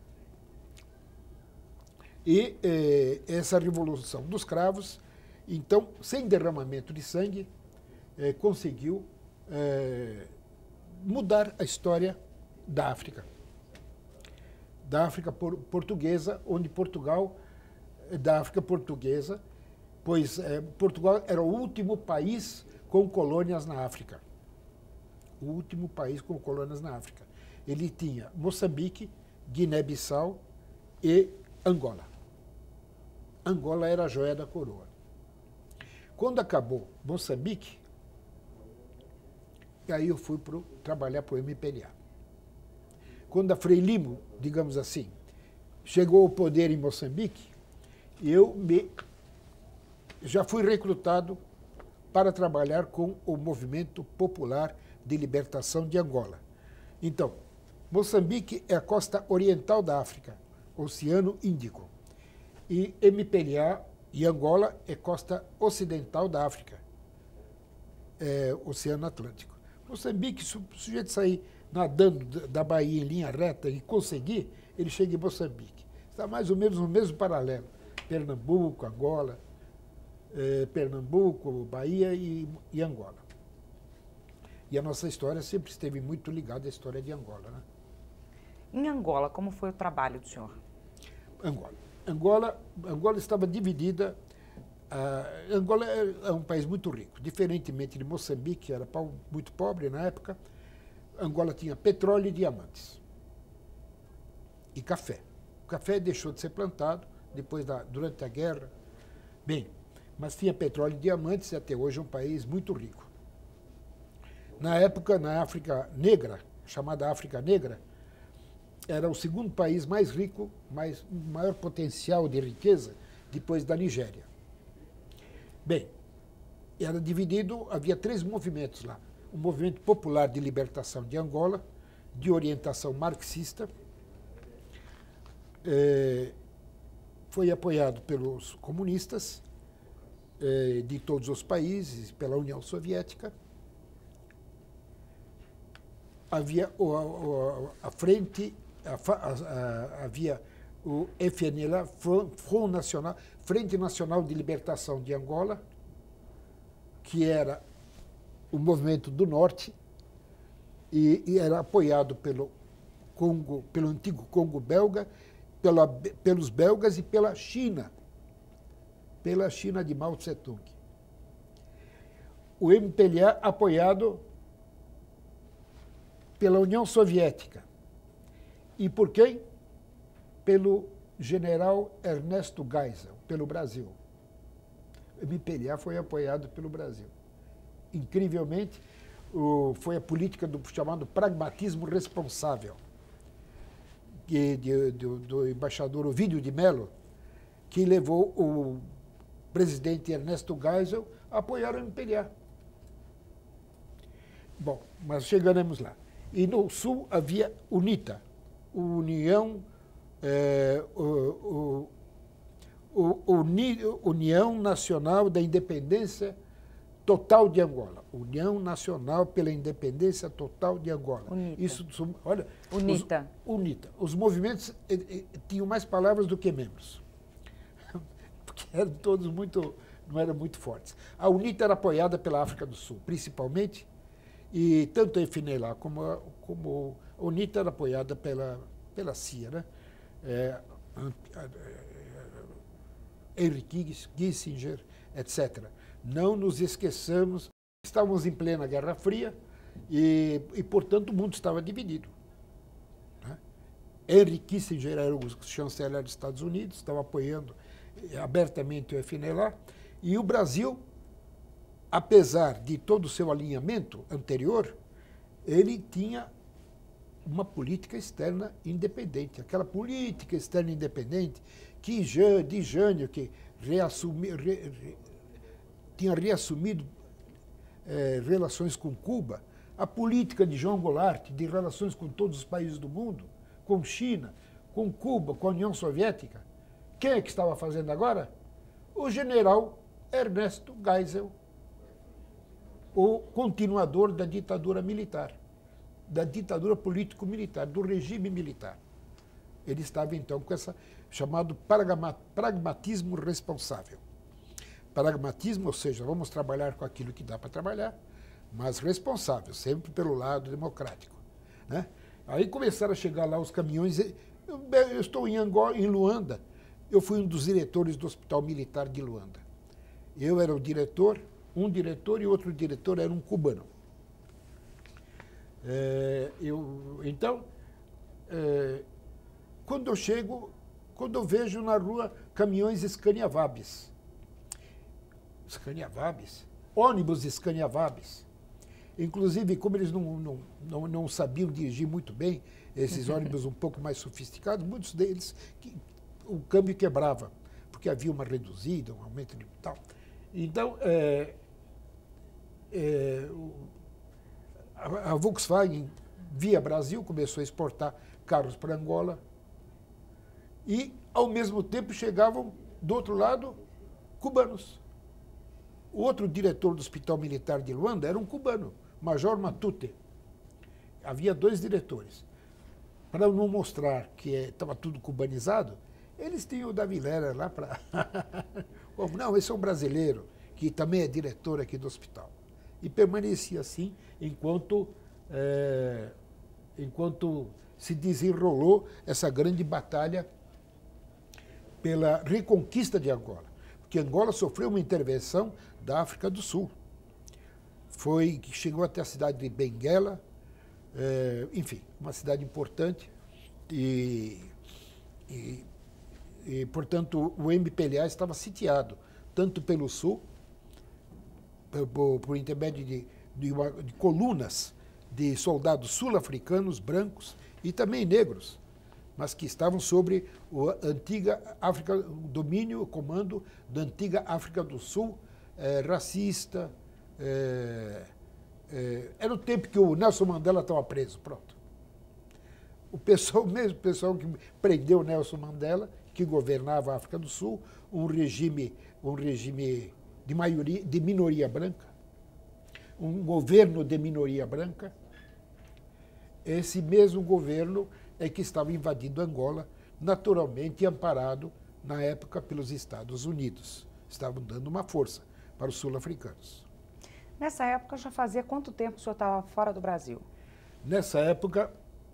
E eh, essa Revolução dos Cravos, então, sem derramamento de sangue, eh, conseguiu eh, mudar a história da África. Da África por, portuguesa, onde Portugal, da África portuguesa, pois eh, Portugal era o último país com colônias na África. O último país com colônias na África. Ele tinha Moçambique, Guiné-Bissau e Angola. Angola era a joia da coroa. Quando acabou Moçambique, aí eu fui pro, trabalhar para o M P L A. Quando a Frelimo, digamos assim, chegou ao poder em Moçambique, eu me, já fui recrutado para trabalhar com o Movimento Popular de Libertação de Angola. Então, Moçambique é a costa oriental da África, Oceano Índico. E M P L A e Angola é costa ocidental da África, é, Oceano Atlântico. Moçambique, se o sujeito sair nadando da Bahia em linha reta e conseguir, ele chega em Moçambique. Está mais ou menos no mesmo paralelo. Pernambuco, Angola, é, Pernambuco, Bahia e, e Angola. E a nossa história sempre esteve muito ligada à história de Angola, né? Em Angola, como foi o trabalho do senhor? Angola. Angola, Angola estava dividida. Uh, Angola é, é um país muito rico, diferentemente de Moçambique, que era muito pobre na época. Angola tinha petróleo e diamantes. E café. O café deixou de ser plantado depois da, durante a guerra. Bem, mas tinha petróleo e diamantes e até hoje é um país muito rico. Na época, na África Negra, chamada África Negra, era o segundo país mais rico, mais, maior potencial de riqueza, depois da Nigéria. Bem, era dividido, havia três movimentos lá. O Movimento Popular de Libertação de Angola, de orientação marxista, eh, foi apoiado pelos comunistas eh, de todos os países, pela União Soviética. Havia o, o, a frente, a, a, a, havia o F N L A, Front Nacional, Frente Nacional de Libertação de Angola, que era o movimento do Norte e, e era apoiado pelo Congo, pelo antigo Congo belga, pela, pelos belgas e pela China, pela China de Mao Tse-tung. O M P L A apoiado pela União Soviética. E por quem? Pelo general Ernesto Geisel, pelo Brasil. O M P L A foi apoiado pelo Brasil. Incrivelmente, o, foi a política do chamado pragmatismo responsável, que, de, do, do embaixador Ovídio de Mello, que levou o presidente Ernesto Geisel a apoiar o M P L A. Bom, mas chegamos lá. E no Sul havia UNITA, União, é, o, o, o, Uni, União Nacional da Independência Total de Angola. União Nacional pela Independência Total de Angola. UNITA. Isso, olha, UNITA. Os, UNITA. Os movimentos eh, eh, tinham mais palavras do que membros. Porque eram todos muito, não eram muito fortes. A UNITA era apoiada pela África do Sul, principalmente, e tanto a F N L A como a, como a UNITA era apoiada pela, pela C I A, né? É, Henry Kissinger, etcétera. Não nos esqueçamos, estávamos em plena Guerra Fria e, e portanto, o mundo estava dividido. Né? Henry Kissinger era o chanceler dos Estados Unidos, estava apoiando abertamente o F N L A, e o Brasil, apesar de todo o seu alinhamento anterior, ele tinha uma política externa independente. Aquela política externa independente que de Jânio, que reassumi, re, re, tinha reassumido eh, relações com Cuba, a política de João Goulart de relações com todos os países do mundo, com China, com Cuba, com a União Soviética. Quem é que estava fazendo agora? O general Ernesto Geisel, o continuador da ditadura militar, da ditadura político-militar, do regime militar. Ele estava, então, com esse chamado pragmatismo responsável. Pragmatismo, ou seja, vamos trabalhar com aquilo que dá para trabalhar, mas responsável, sempre pelo lado democrático. Né? Aí começaram a chegar lá os caminhões. Eu, eu estou em Angola, em Luanda, eu fui um dos diretores do Hospital Militar de Luanda. Eu era o diretor, um diretor e outro diretor era um cubano. É, eu, então, é, quando eu chego, quando eu vejo na rua caminhões Scania Vabis, Scania Vabis, ônibus Scania Vabis, inclusive, como eles não, não, não, não sabiam dirigir muito bem, esses ônibus um pouco mais sofisticados, muitos deles, que, o câmbio quebrava, porque havia uma reduzida, um aumento de tal. Então, é, é, a, a Volkswagen, via Brasil, começou a exportar carros para Angola e, ao mesmo tempo, chegavam, do outro lado, cubanos. O outro diretor do Hospital Militar de Luanda era um cubano, Major Matute. Havia dois diretores. Para não mostrar que estava tudo cubanizado, eles tinham o Davi Lera lá para... Não, esse é um brasileiro, que também é diretor aqui do hospital. E permanecia assim enquanto, é, enquanto se desenrolou essa grande batalha pela reconquista de Angola. Porque Angola sofreu uma intervenção da África do Sul. Foi que chegou até a cidade de Benguela, é, enfim, uma cidade importante. E, e, e, portanto, o M P L A estava sitiado, tanto pelo Sul, por, por intermédio de, de, uma, de colunas de soldados sul-africanos, brancos e também negros, mas que estavam sobre o antiga África, o domínio, o comando da antiga África do Sul, é, racista. É, é, era o tempo que o Nelson Mandela estava preso, pronto. O pessoal, mesmo o pessoal que prendeu Nelson Mandela, que governava a África do Sul, um regime, um regime de maioria, de minoria branca, um governo de minoria branca. Esse mesmo governo é que estava invadindo Angola, naturalmente amparado, na época, pelos Estados Unidos. Estavam dando uma força para os sul-africanos. Nessa época, já fazia quanto tempo o senhor estava fora do Brasil? Nessa época...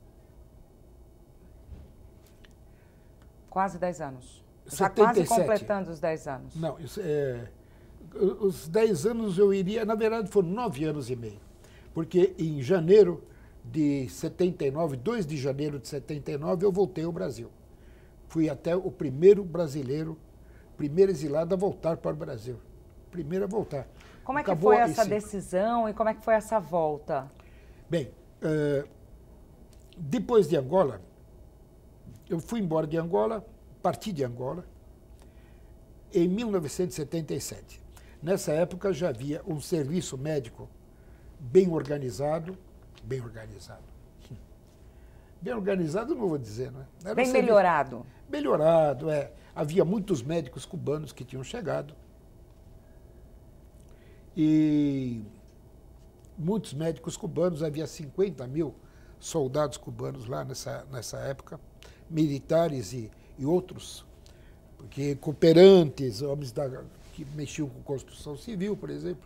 Quase dez anos. Já setenta e sete. Quase completando os dez anos. Não, isso é, os dez anos eu iria... Na verdade, foram nove anos e meio. Porque em janeiro de setenta e nove, dois de janeiro de setenta e nove, eu voltei ao Brasil. Fui até o primeiro brasileiro, primeiro exilado a voltar para o Brasil. primeiro a voltar. Como é que Acabou foi essa esse... decisão e como é que foi essa volta? Bem, uh, depois de Angola, eu fui embora de Angola, parti de Angola, em mil novecentos e setenta e sete. Nessa época já havia um serviço médico bem organizado, bem organizado. Bem organizado não vou dizer, não é? Era Bem um serviço... melhorado. Melhorado, é. Havia muitos médicos cubanos que tinham chegado. E muitos médicos cubanos, havia cinquenta mil soldados cubanos lá nessa, nessa época, militares e, e outros, porque cooperantes, homens da, que mexiam com construção civil, por exemplo.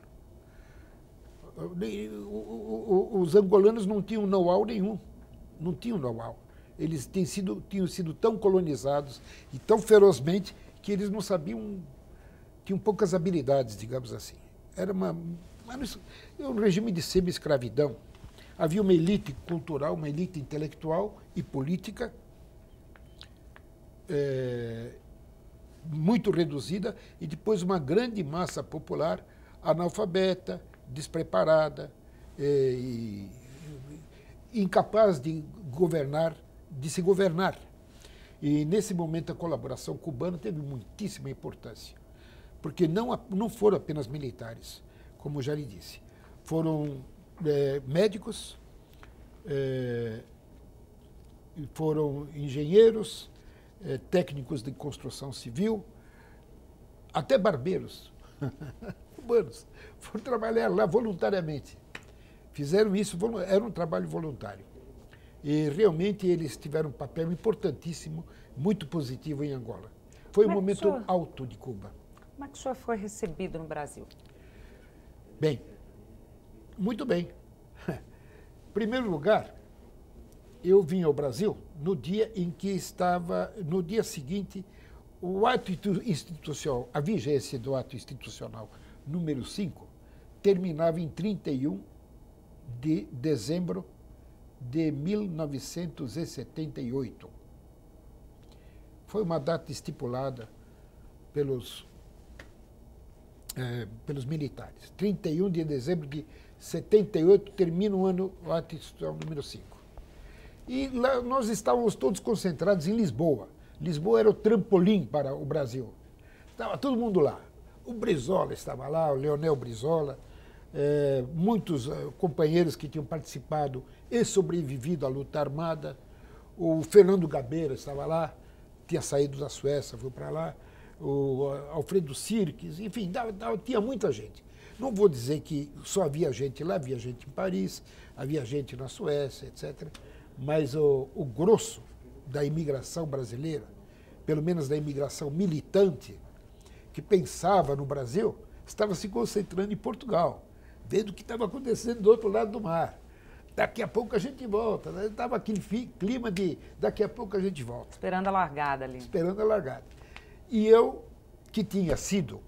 Os angolanos não tinham know-how nenhum, não tinham know-how. Eles tinham sido, tinham sido tão colonizados e tão ferozmente que eles não sabiam, tinham poucas habilidades, digamos assim. Era uma, um regime de semi-escravidão. Havia uma elite cultural, uma elite intelectual e política é, muito reduzida e depois uma grande massa popular analfabeta, despreparada é, e incapaz de governar, de se governar. E nesse momento a colaboração cubana teve muitíssima importância, porque não, não foram apenas militares, como já lhe disse, foram é, médicos, é, foram engenheiros, é, técnicos de construção civil, até barbeiros cubanos, foram trabalhar lá voluntariamente. Fizeram isso, era um trabalho voluntário. E realmente eles tiveram um papel importantíssimo, muito positivo em Angola. Foi um momento senhor, alto de Cuba. Como é que o senhor foi recebido no Brasil? Bem, muito bem. Em primeiro lugar, eu vim ao Brasil no dia em que estava, no dia seguinte, o ato institucional, a vigência do ato institucional número cinco, terminava em trinta e um de dezembro de mil novecentos e setenta e oito. Foi uma data estipulada pelos, eh, pelos militares. trinta e um de dezembro de setenta e oito termina o ano, o ato institucional número cinco. E lá nós estávamos todos concentrados em Lisboa. Lisboa era o trampolim para o Brasil. Estava todo mundo lá. O Brizola estava lá, o Leonel Brizola, eh, muitos eh, companheiros que tinham participado e sobrevivido à luta armada. O Fernando Gabeira estava lá, tinha saído da Suécia, foi para lá. O Alfredo Sirques, enfim, dava, dava, tinha muita gente. Não vou dizer que só havia gente lá, havia gente em Paris, havia gente na Suécia, etcétera. Mas o, o grosso da imigração brasileira, pelo menos da imigração militante, que pensava no Brasil, estava se concentrando em Portugal, vendo o que estava acontecendo do outro lado do mar. Daqui a pouco a gente volta. Né? Estava aquele clima de daqui a pouco a gente volta. Esperando a largada ali. Esperando a largada. E eu, que tinha sido...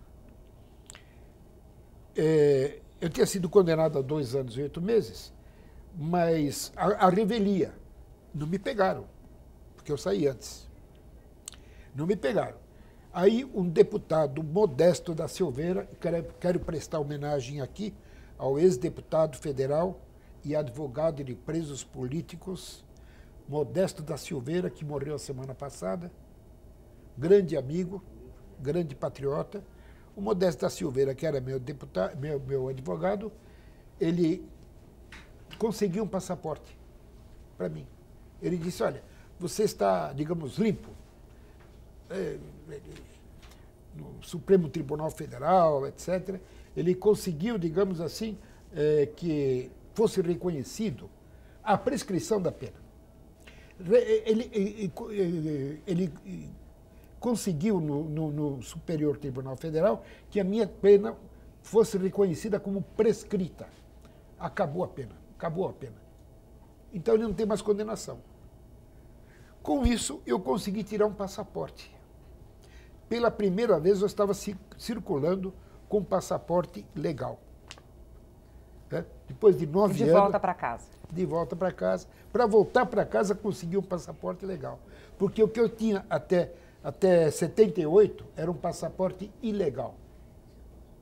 É, eu tinha sido condenado a dois anos e oito meses, mas a, a revelia. Não me pegaram, porque eu saí antes. Não me pegaram. Aí um deputado Modesto da Silveira, quero, quero prestar homenagem aqui ao ex-deputado federal e advogado de presos políticos, Modesto da Silveira, que morreu a semana passada, grande amigo, grande patriota. O Modesto da Silveira, que era meu, deputado, meu, meu advogado, ele conseguiu um passaporte para mim. Ele disse, olha, você está, digamos, limpo. É, no Supremo Tribunal Federal, etcétera. Ele conseguiu, digamos assim, é, que fosse reconhecido a prescrição da pena. Ele, ele, ele, ele conseguiu no, no, no Superior Tribunal Federal que a minha pena fosse reconhecida como prescrita. Acabou a pena, acabou a pena. Então ele não tem mais condenação. Com isso, eu consegui tirar um passaporte. Pela primeira vez eu estava circulando com passaporte legal. Né? Depois de nove de anos... De volta para casa. De volta para casa. Para voltar para casa, consegui um passaporte legal. Porque o que eu tinha até, até setenta e oito era um passaporte ilegal.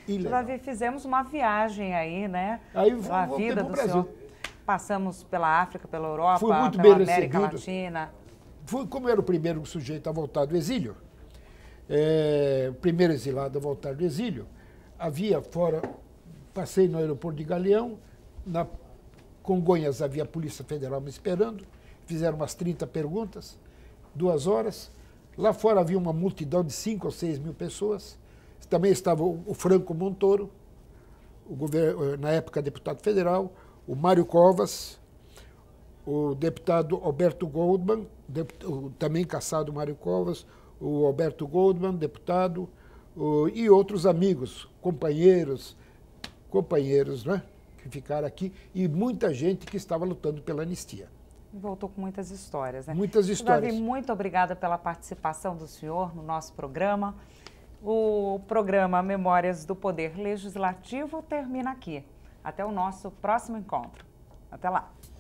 Ilegal. Davi, fizemos uma viagem aí, né? Aí pela voltei vida pro do Brasil. senhor. Passamos pela África, pela Europa, Fui muito pela bem América recebido. Latina. Fui, como eu era o primeiro sujeito a voltar do exílio, é, o primeiro exilado a voltar do exílio, havia fora, passei no aeroporto de Galeão, na Congonhas havia a Polícia Federal me esperando, fizeram umas trinta perguntas, duas horas. Lá fora havia uma multidão de cinco ou seis mil pessoas. Também estava o, o Franco Montoro, o governo, na época deputado federal, o Mário Covas, o deputado Alberto Goldman, deput, o também cassado Mário Covas, o Alberto Goldman, deputado, o, e outros amigos, companheiros, companheiros, né, que ficaram aqui, e muita gente que estava lutando pela anistia. Voltou com muitas histórias, né? Muitas histórias. Davi, muito obrigada pela participação do senhor no nosso programa. O programa Memórias do Poder Legislativo termina aqui. Até o nosso próximo encontro. Até lá.